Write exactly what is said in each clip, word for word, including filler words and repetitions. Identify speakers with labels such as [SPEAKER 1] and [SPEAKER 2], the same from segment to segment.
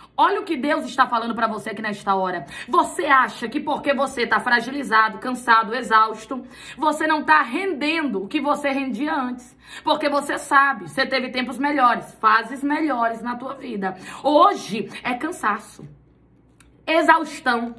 [SPEAKER 1] Olha o que Deus está falando para você aqui nesta hora. Você acha que porque você está fragilizado, cansado, exausto, você não está rendendo o que você rendia antes. Porque você sabe, você teve tempos melhores, fases melhores na tua vida. Hoje é cansaço, exaustão,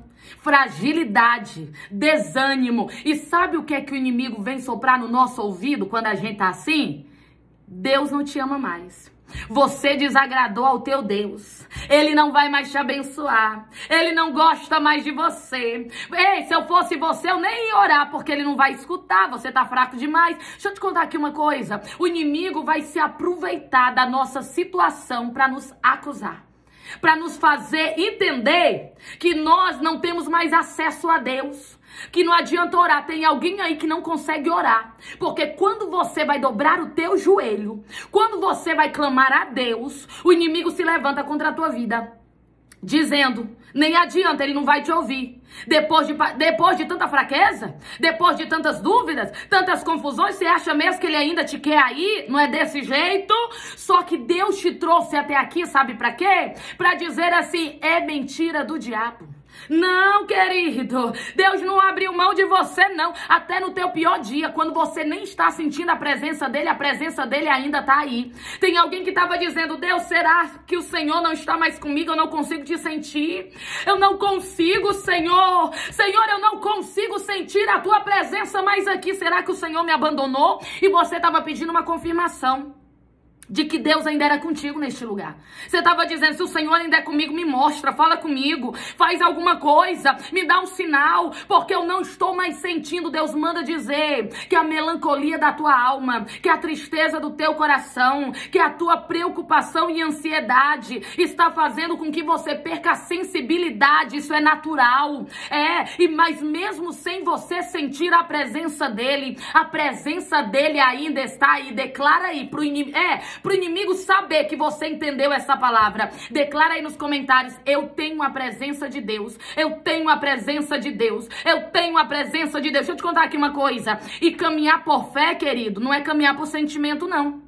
[SPEAKER 1] fragilidade, desânimo. E sabe o que é que o inimigo vem soprar no nosso ouvido quando a gente tá assim? Deus não te ama mais. Você desagradou ao teu Deus. Ele não vai mais te abençoar. Ele não gosta mais de você. Ei, se eu fosse você, eu nem ia orar, porque ele não vai escutar. Você tá fraco demais. Deixa eu te contar aqui uma coisa. O inimigo vai se aproveitar da nossa situação para nos acusar, para nos fazer entender que nós não temos mais acesso a Deus, que não adianta orar. Tem alguém aí que não consegue orar, porque quando você vai dobrar o teu joelho, quando você vai clamar a Deus, o inimigo se levanta contra a tua vida, dizendo, nem adianta, ele não vai te ouvir. Depois de, depois de tanta fraqueza, depois de tantas dúvidas, tantas confusões, você acha mesmo que ele ainda te quer aí? Não é desse jeito? Só que Deus te trouxe até aqui, sabe pra quê? Pra dizer assim, é mentira do diabo. Não, querido, Deus não abriu mão de você, não. Até no teu pior dia, quando você nem está sentindo a presença dele, a presença dele ainda está aí. Tem alguém que estava dizendo, Deus, será que o Senhor não está mais comigo? Eu não consigo te sentir. Eu não consigo, Senhor. Senhor, eu não consigo sentir a tua presença mais aqui. Será que o Senhor me abandonou? E você estava pedindo uma confirmação de que Deus ainda era contigo neste lugar. Você estava dizendo, se o Senhor ainda é comigo, me mostra, fala comigo, faz alguma coisa, me dá um sinal, porque eu não estou mais sentindo. Deus manda dizer que a melancolia da tua alma, que a tristeza do teu coração, que a tua preocupação e ansiedade está fazendo com que você perca a sensibilidade. Isso é natural. É, e mas mesmo sem você sentir a presença dele, a presença dele ainda está aí. Declara aí pro inimigo, é, pro inimigo saber que você entendeu essa palavra. Declara aí nos comentários, eu tenho a presença de Deus, eu tenho a presença de Deus, eu tenho a presença de Deus. Deixa eu te contar aqui uma coisa, e caminhar por fé, querido, não é caminhar por sentimento, não.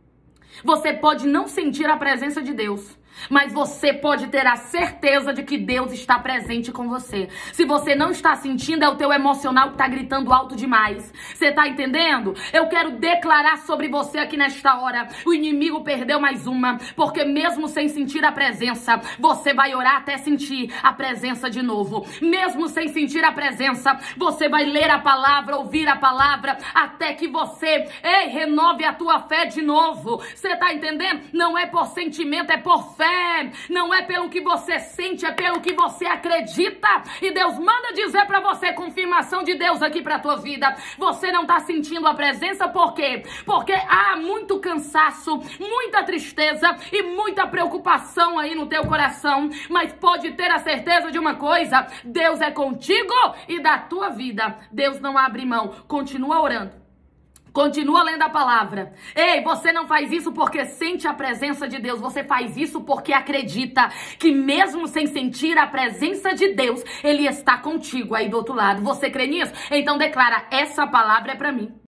[SPEAKER 1] Você pode não sentir a presença de Deus, mas você pode ter a certeza de que Deus está presente com você. Se você não está sentindo, é o teu emocional que está gritando alto demais. Você está entendendo? Eu quero declarar sobre você aqui nesta hora, o inimigo perdeu mais uma, porque mesmo sem sentir a presença, você vai orar até sentir a presença de novo. Mesmo sem sentir a presença, você vai ler a palavra, ouvir a palavra, até que você, ei, renove a tua fé de novo. Você está entendendo? Não é por sentimento, é por fé. Não é pelo que você sente, é pelo que você acredita. E Deus manda dizer pra você, confirmação de Deus aqui pra tua vida. Você não tá sentindo a presença, por quê? Porque há muito cansaço, muita tristeza e muita preocupação aí no teu coração. Mas pode ter a certeza de uma coisa, Deus é contigo e da tua vida Deus não abre mão. Continua orando, continua lendo a palavra. Ei, você não faz isso porque sente a presença de Deus. Você faz isso porque acredita que mesmo sem sentir a presença de Deus, Ele está contigo aí do outro lado. Você crê nisso? Então declara, essa palavra é pra mim.